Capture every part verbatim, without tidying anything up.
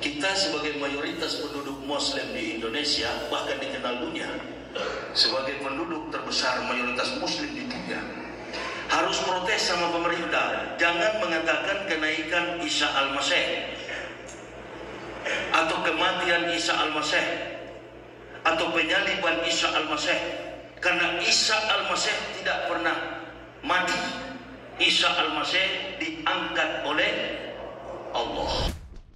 Kita sebagai mayoritas penduduk Muslim di Indonesia, bahkan dikenal dunia sebagai penduduk terbesar mayoritas Muslim di dunia, harus protes sama pemerintah. Jangan mengatakan kenaikan Isa Al-Masih atau kematian Isa Al-Masih atau penyaliban Isa Al-Masih, karena Isa Al-Masih tidak pernah mati. Isa Al-Masih diangkat oleh Allah.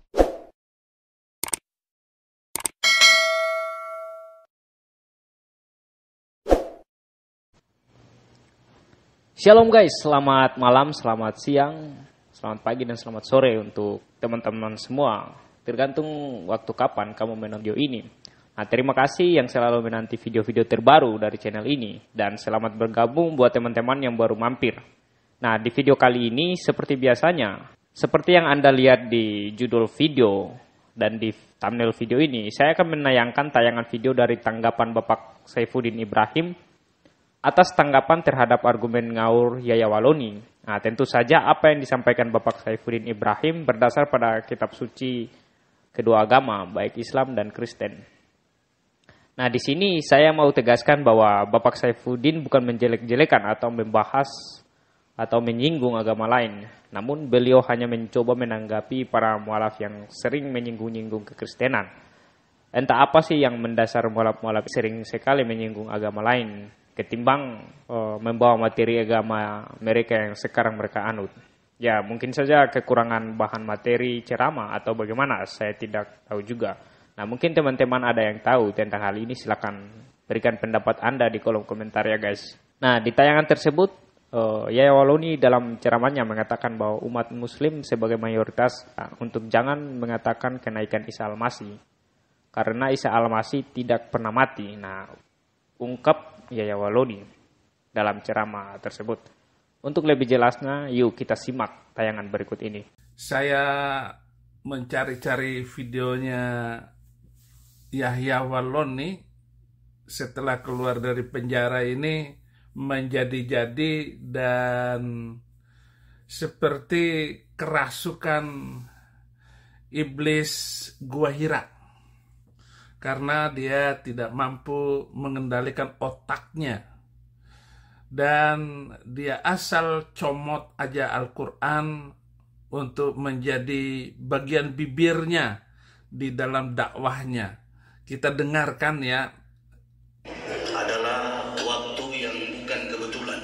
Shalom guys, selamat malam, selamat siang, selamat pagi, dan selamat sore untuk teman-teman semua. Tergantung waktu kapan kamu menonton video ini. Nah, terima kasih yang selalu menanti video-video terbaru dari channel ini. Dan selamat bergabung buat teman-teman yang baru mampir. Nah, di video kali ini seperti biasanya, seperti yang Anda lihat di judul video dan di thumbnail video ini, saya akan menayangkan tayangan video dari tanggapan Bapak Saifuddin Ibrahim atas tanggapan terhadap argumen ngawur Yahya Waloni. Nah, tentu saja apa yang disampaikan Bapak Saifuddin Ibrahim berdasar pada kitab suci kedua agama, baik Islam dan Kristen. Nah, di sini saya mau tegaskan bahwa Bapak Saifuddin bukan menjelek-jelekan atau membahas atau menyinggung agama lain. Namun beliau hanya mencoba menanggapi para mualaf yang sering menyinggung-nyinggung kekristenan. Entah apa sih yang mendasar mualaf-mualaf sering sekali menyinggung agama lain ketimbang uh, membawa materi agama mereka yang sekarang mereka anut. Ya, mungkin saja kekurangan bahan materi ceramah atau bagaimana, saya tidak tahu juga. Nah, mungkin teman-teman ada yang tahu tentang hal ini, silakan berikan pendapat Anda di kolom komentar ya guys. Nah, di tayangan tersebut, uh, Yahya Waloni dalam ceramahnya mengatakan bahwa umat muslim sebagai mayoritas uh, untuk jangan mengatakan kenaikan Isa Al-Masih, karena Isa Al-Masih tidak pernah mati. Nah, ungkap Yahya Waloni dalam ceramah tersebut. Untuk lebih jelasnya, yuk kita simak tayangan berikut ini. Saya mencari-cari videonya Yahya Waloni setelah keluar dari penjara ini menjadi-jadi dan seperti kerasukan iblis Gua Hira, karena dia tidak mampu mengendalikan otaknya dan dia asal comot aja Al-Quran untuk menjadi bagian bibirnya di dalam dakwahnya. Kita dengarkan ya. Adalah waktu yang bukan kebetulan.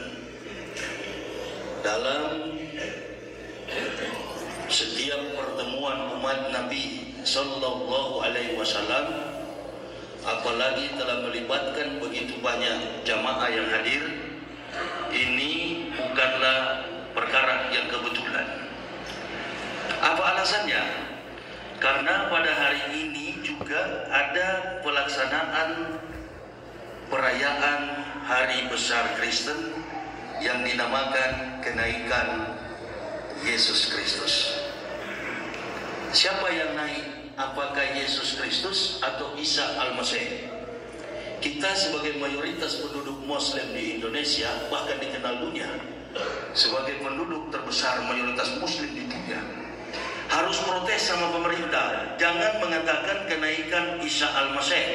Dalam setiap pertemuan umat Nabi Sallallahu Alaihi Wasallam, apalagi telah melibatkan begitu banyak jamaah yang hadir, ini bukanlah perkara yang kebetulan. Apa alasannya? Karena pada hari ini juga ada pelaksanaan perayaan Hari Besar Kristen yang dinamakan kenaikan Yesus Kristus. Siapa yang naik? Apakah Yesus Kristus atau Isa Al-Masih? Kita sebagai mayoritas penduduk Muslim di Indonesia, bahkan dikenal dunia sebagai penduduk terbesar mayoritas Muslim di dunia, harus protes sama pemerintah. Jangan mengatakan kenaikan Isa Al-Masih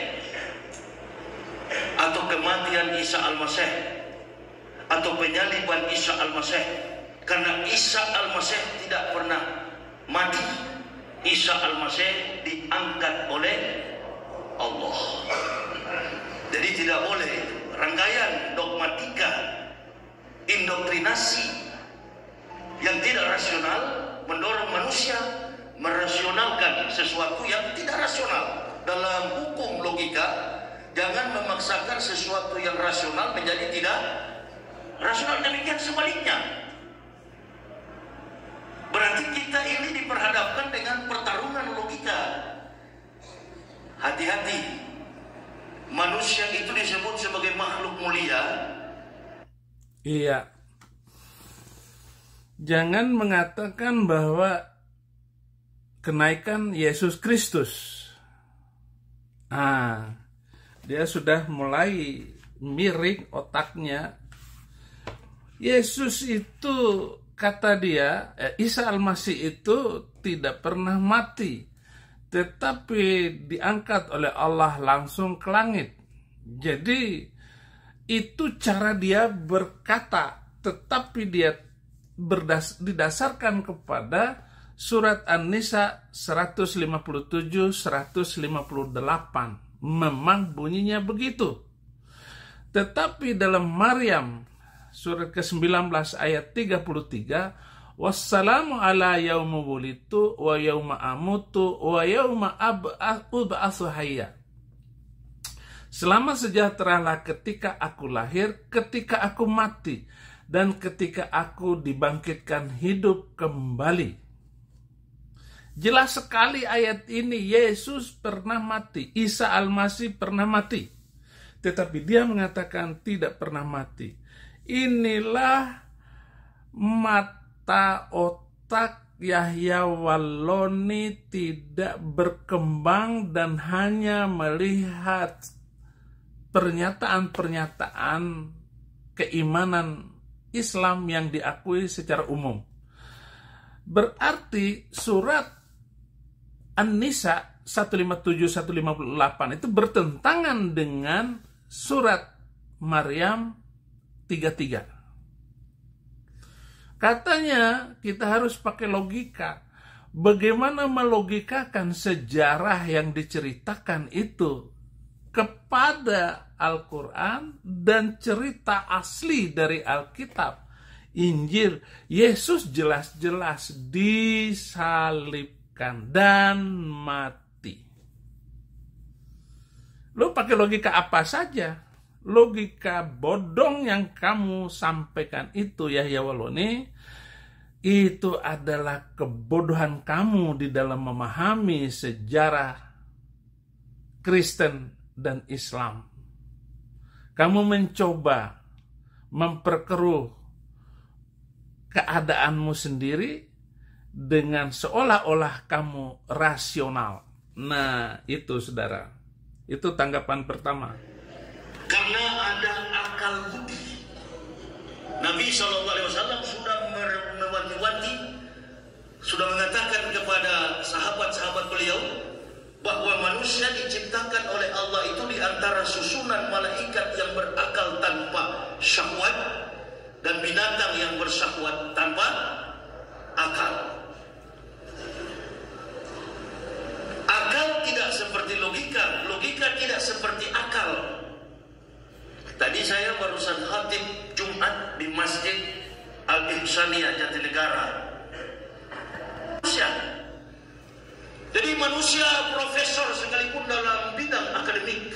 atau kematian Isa Al-Masih atau penyaliban Isa Al-Masih, karena Isa Al-Masih tidak pernah mati. Isa Al-Masih diangkat oleh Allah. Jadi tidak boleh rangkaian dogmatika, indoktrinasi yang tidak rasional mendorong manusia merasionalkan sesuatu yang tidak rasional. Dalam hukum logika, jangan memaksakan sesuatu yang rasional menjadi tidak rasional, demikian sebaliknya. Berarti kita ini diperhadapkan dengan pertarungan logika. Hati-hati. Manusia itu disebut sebagai makhluk mulia. Iya. Jangan mengatakan bahwa kenaikan Yesus Kristus. Ah, dia sudah mulai miring otaknya. Yesus itu, kata dia, Isa Al-Masih itu tidak pernah mati. tetapi diangkat oleh Allah langsung ke langit. Jadi itu cara dia berkata, tetapi dia berdas didasarkan kepada surat An-Nisa seratus lima puluh tujuh seratus lima puluh delapan. Memang bunyinya begitu. Tetapi dalam Maryam surat ke sembilan belas ayat tiga puluh tiga, wassalamu ala yauma wulitu wa yauma amutu wa yauma ab'atsu hayya. Selamat sejahteralah ketika aku lahir, ketika aku mati, dan ketika aku dibangkitkan hidup kembali. Jelas sekali ayat ini, Yesus pernah mati, Isa Al-Masih pernah mati. Tetapi dia mengatakan tidak pernah mati. Inilah mata otak Yahya Walloni tidak berkembang dan hanya melihat pernyataan-pernyataan keimanan Islam yang diakui secara umum. Berarti surat An-Nisa seratus lima puluh tujuh seratus lima puluh delapan itu bertentangan dengan surat Maryam tiga puluh tiga. Katanya kita harus pakai logika. Bagaimana melogikakan sejarah yang diceritakan itu kepada Al-Quran dan cerita asli dari Alkitab, Injil? Yesus jelas-jelas disalibkan dan mati. Lo pakai logika apa saja? Logika bodong yang kamu sampaikan itu, Yahya Walloni, itu adalah kebodohan kamu di dalam memahami sejarah Kristen dan Islam. Kamu mencoba memperkeruh keadaanmu sendiri dengan seolah-olah kamu rasional. Nah, itu saudara. Itu tanggapan pertama. Karena ada akal budi. Nabi shallallahu alaihi wasallam sudah mewanti-wanti, sudah mengatakan kepada sahabat-sahabat beliau bahwa manusia diciptakan oleh Allah itu di antara susunan malaikat yang berakal tanpa syahwat dan binatang yang bersyahwat tanpa akal. Akal tidak seperti logika, logika tidak seperti akal. Tadi saya barusan khatib Jumat di Masjid Al-Ihsaniyah Jatinegara. Manusia. Jadi manusia profesor sekalipun dalam bidang akademik,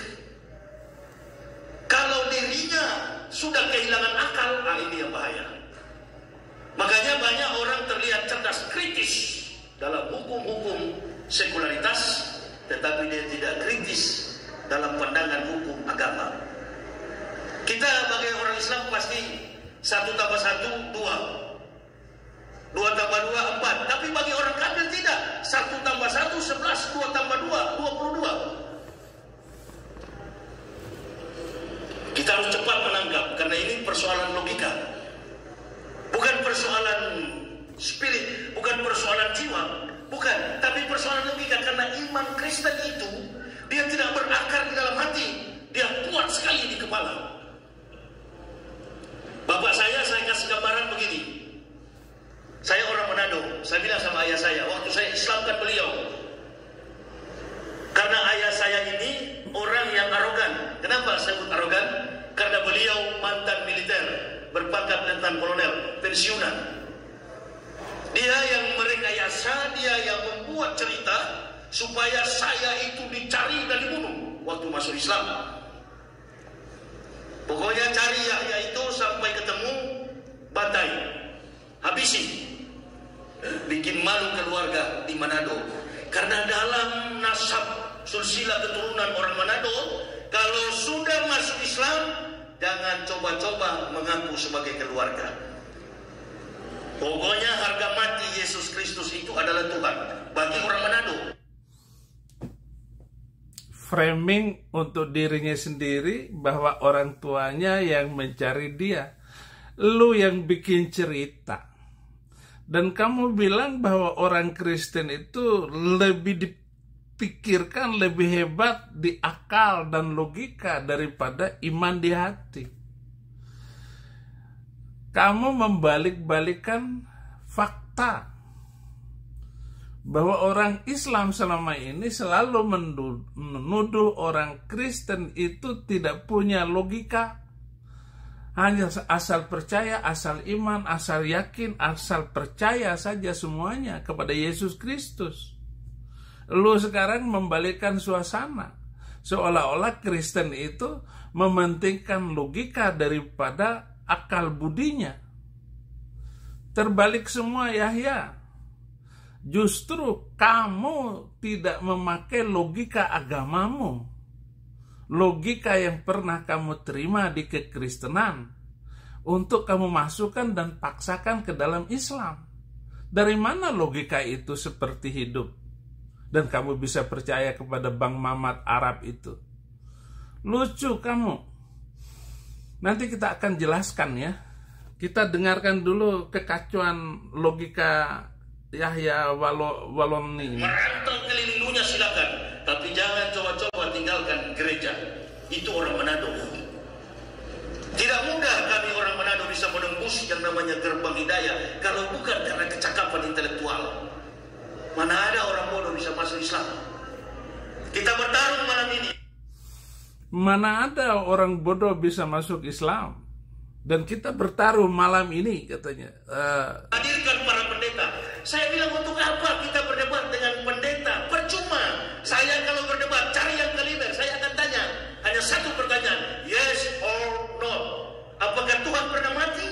kalau dirinya sudah kehilangan akal, nah ini yang bahaya. Makanya banyak orang terlihat cerdas kritis dalam hukum-hukum sekularitas, tetapi dia tidak kritis dalam pandangan hukum agama. Kita sebagai orang Islam pasti satu tambah satu dua, dua tambah dua empat. Tapi bagi orang kafir tidak. Satu tambah satu sebelas, dua tambah dua dua puluh dua. Kita harus cepat menangkap karena ini persoalan logika, bukan persoalan spirit, bukan persoalan jiwa. Bukan, tapi persoalan logika. Karena iman Kristen itu dia tidak berakar di dalam hati, dia kuat sekali di kepala. Bapak saya, saya kasih gambaran begini. Saya orang Manado, saya bilang sama ayah saya, waktu saya Islamkan beliau, karena ayah saya ini orang yang arogan. Kenapa saya sebut arogan? Karena beliau mantan militer, berpangkat letnan kolonel, pensiunan. Dia yang merekayasa, dia yang membuat cerita supaya saya itu dicari dan dibunuh waktu masuk Islam. Pokoknya cari Yahya itu sampai ketemu, bantai, habisi, bikin malu keluarga di Manado. Karena dalam nasab silsilah keturunan orang Manado, kalau sudah masuk Islam, jangan coba-coba mengaku sebagai keluarga. Pokoknya harga mati Yesus Kristus itu adalah Tuhan bagi orang Manado. Framing untuk dirinya sendiri bahwa orang tuanya yang mencari dia. Lu yang bikin cerita. Dan kamu bilang bahwa orang Kristen itu lebih pikirkan lebih hebat di akal dan logika daripada iman di hati. Kamu membalik-balikan fakta bahwa orang Islam selama ini selalu menuduh orang Kristen itu tidak punya logika, hanya asal percaya, asal iman, asal yakin, asal percaya saja semuanya kepada Yesus Kristus. Lu sekarang membalikkan suasana, seolah-olah Kristen itu mementingkan logika daripada akal budinya. Terbalik semua, Yahya. Justru kamu tidak memakai logika agamamu, logika yang pernah kamu terima di kekristenan, untuk kamu masukkan dan paksakan ke dalam Islam. Dari mana logika itu seperti hidup? Dan kamu bisa percaya kepada Bang Mamat Arab itu. Lucu kamu. Nanti kita akan jelaskan ya. Kita dengarkan dulu kekacauan logika Yahya Waloni. Merantau keliling dunia silakan, tapi jangan coba-coba tinggalkan gereja. Itu orang Manado. Tidak mudah kami orang Manado bisa menembus yang namanya gerbang hidayah kalau bukan karena kecakapan intelektual. Mana ada orang bodoh bisa masuk Islam? Kita bertarung malam ini. Mana ada orang bodoh bisa masuk Islam? Dan kita bertarung malam ini katanya. Uh... Hadirkan para pendeta. Saya bilang untuk apa kita berdebat dengan pendeta? Percuma. Saya kalau berdebat cari yang kaliber. Saya akan tanya hanya satu pertanyaan. Yes or no? Apakah Tuhan pernah mati?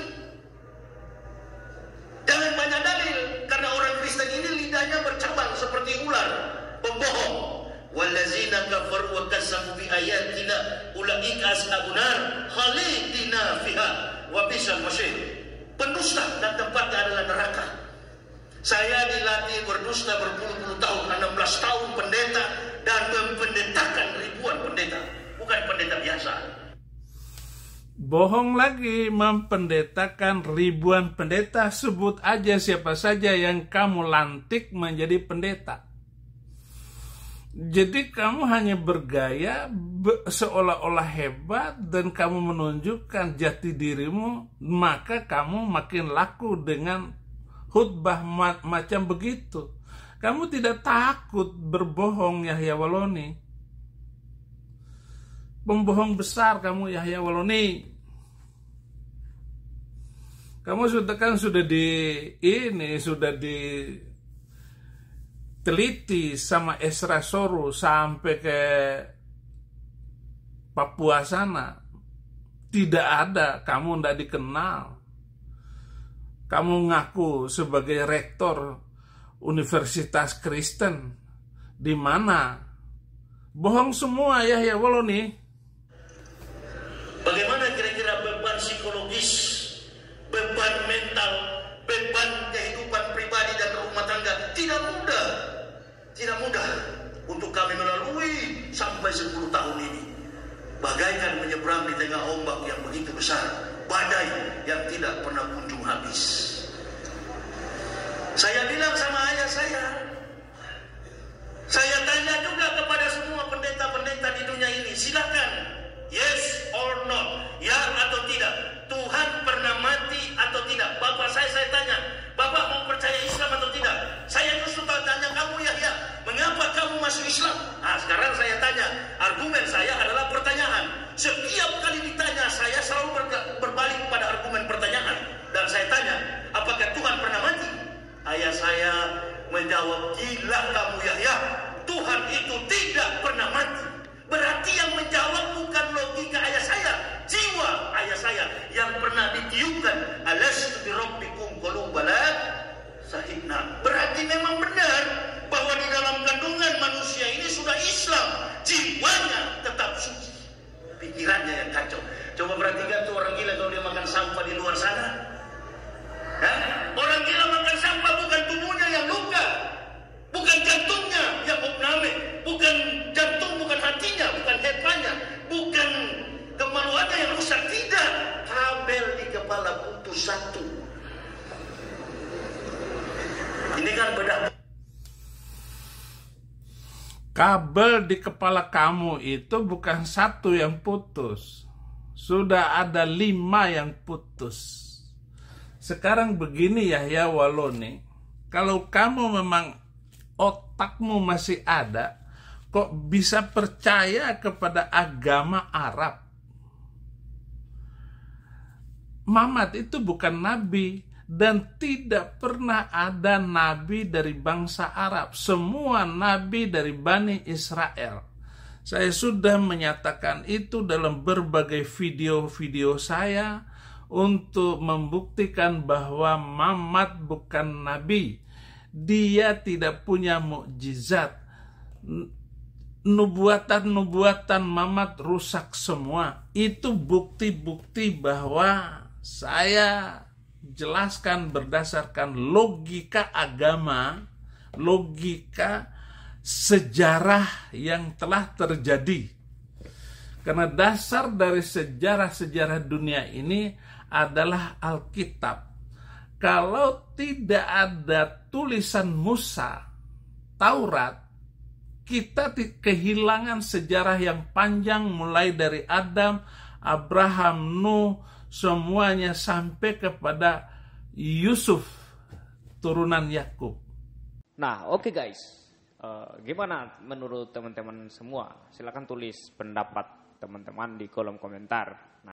Jangan banyak dalil. Karena orang Kristen ini lidahnya bercabang seperti ular, pembohong. Wallazina kafaru wa kazzabu bi ayatina ulaika ashabun nar khalidina fiha wa bisal masir. Pendusta dan tempatnya adalah neraka. Saya dilatih berdusta berpuluh-puluh tahun, enam belas tahun pendeta dan mempendetakan ribuan pendeta, bukan pendeta biasa. Bohong lagi, mempendetakan ribuan pendeta. Sebut aja siapa saja yang kamu lantik menjadi pendeta. Jadi kamu hanya bergaya be- seolah-olah hebat dan kamu menunjukkan jati dirimu, maka kamu makin laku dengan khutbah ma- macam begitu. Kamu tidak takut berbohong, Yahya Waloni. Pembohong besar kamu, Yahya Waloni. Kamu sudah kan sudah di ini sudah diteliti sama Esra Soru sampai ke Papua sana. Tidak ada, kamu tidak dikenal. Kamu ngaku sebagai rektor Universitas Kristen. Di mana? Bohong semua, Yahya Waloni. Bagaimana kira-kira beban psikologis, beban mental, beban kehidupan pribadi dan rumah tangga? Tidak mudah. Tidak mudah untuk kami melalui sampai sepuluh tahun ini. Bagaikan menyeberang di tengah ombak yang begitu besar, badai yang tidak pernah kunjung habis. Saya bilang sama ayah saya, saya tanya juga kepada semua pendeta-pendeta di dunia ini, silakan, yes or no, ya atau tidak, Tuhan pernah mati atau tidak? Bapak saya, saya tanya, Bapak mau percaya Islam atau tidak? Saya justru tanya kamu, Yahya, mengapa kamu masuk Islam? Nah, sekarang saya tanya, argumen saya adalah pertanyaan. Setiap kali ditanya, saya selalu berbalik pada argumen pertanyaan. Dan saya tanya, apakah Tuhan pernah mati? Ayah saya menjawab, gila kamu, Yahya, Tuhan itu tidak pernah mati. Berarti yang menjawab bukan logika ayah saya, jiwa ayah saya yang pernah ditiupkan, alastu bi rabbikum qalu bala sahibna. Berarti memang benar bahwa di dalam kandungan manusia ini sudah Islam, jiwanya tetap suci, pikirannya yang kacau. Coba perhatikan tuh orang gila kalau dia makan sampah di luar sana. Hah? Orang gila makan sampah bukan tubuhnya yang luka, bukan jantungnya yang opname, bukan jantung, bukan hatinya, bukan hepanya, bukan kemaluannya yang rusak, tidak. Kabel di kepala putus satu. Ini kan bedah. Kabel di kepala kamu itu bukan satu yang putus. Sudah ada lima yang putus. Sekarang begini Yahya Waloni, kalau kamu memang otakmu masih ada, kok bisa percaya kepada agama Arab? Muhammad itu bukan nabi. Dan tidak pernah ada nabi dari bangsa Arab. Semua nabi dari Bani Israel. Saya sudah menyatakan itu dalam berbagai video-video saya untuk membuktikan bahwa Muhammad bukan nabi. Dia tidak punya mukjizat. Nubuatan-nubuatan Muhammad rusak semua. Itu bukti-bukti bahwa saya jelaskan berdasarkan logika agama, logika sejarah yang telah terjadi. Karena dasar dari sejarah-sejarah dunia ini adalah Alkitab. Kalau tidak ada tulisan Musa, Taurat, kita kehilangan sejarah yang panjang mulai dari Adam, Abraham, Nuh, semuanya sampai kepada Yusuf, turunan Yakub. Nah, oke okay guys. Uh, gimana menurut teman-teman semua? Silakan tulis pendapat teman-teman di kolom komentar.